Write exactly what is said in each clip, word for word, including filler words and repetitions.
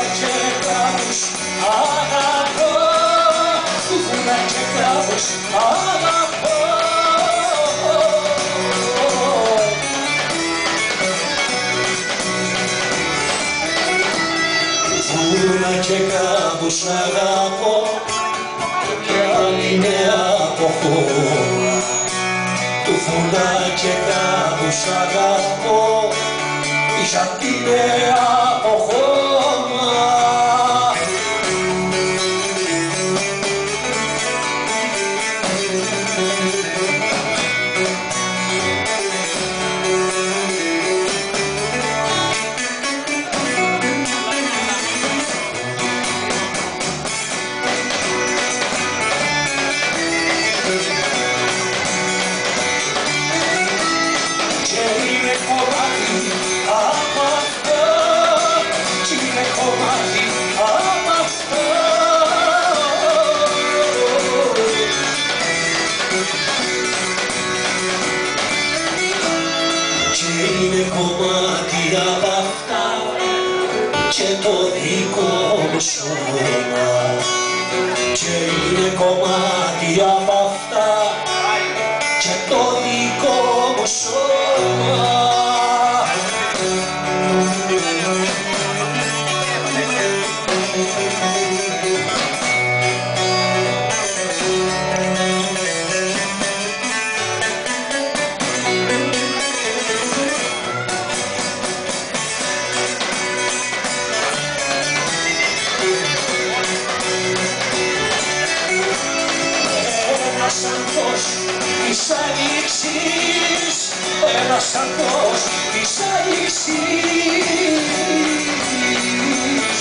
και κάπως αγαπώ, τούφωνα και κάπως αγαπώ. Τούφωνα και κάπως αγαπώ κι αν είναι από χώμα. Τούφωνα και κάπως αγαπώ γιατί είναι από χώμα. Είναι κομμάτι απ' αυτά και το δικό μου σώμα. Και είναι κομμάτι απ' αυτά και το δικό μου σώμα. Της Άνοιξης, ένας ανθός της Άνοιξης.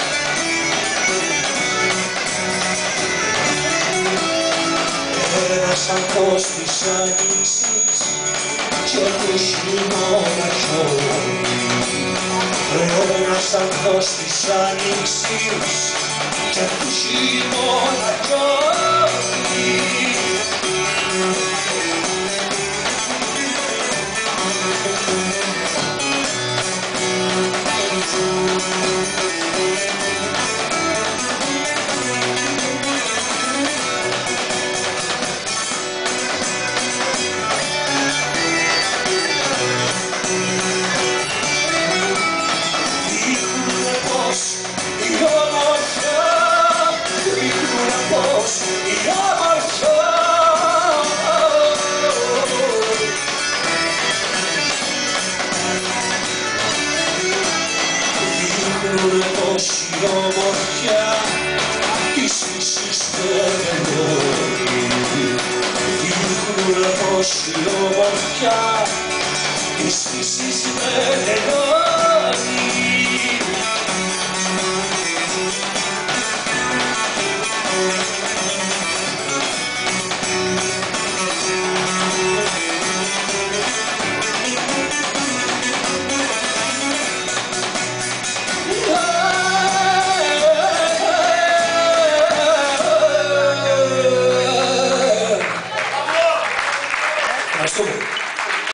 Ένας ανθός της Άνοιξης και του χειμώνας. Ένας ανθός της Άνοιξης και του χειμώνας. Δείχνουνε πως η ομορφιά της φύσης δεν τελειώνει. Δείχνουνε πως η ομορφιά της φύσης δεν τελειώνει.